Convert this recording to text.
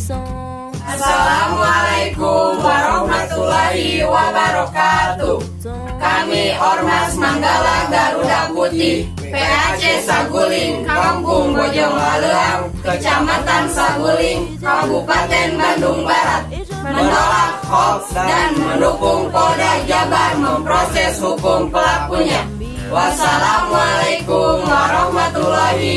Assalamualaikum warahmatullahi wabarakatuh. Kami Ormas Manggala Garuda Putih, PAC Saguling, Kampung Bojong Laleang, Kecamatan Saguling, Kabupaten Bandung Barat, menolak hoax dan mendukung Polda Jabar memproses hukum pelakunya. Wassalamualaikum warahmatullahi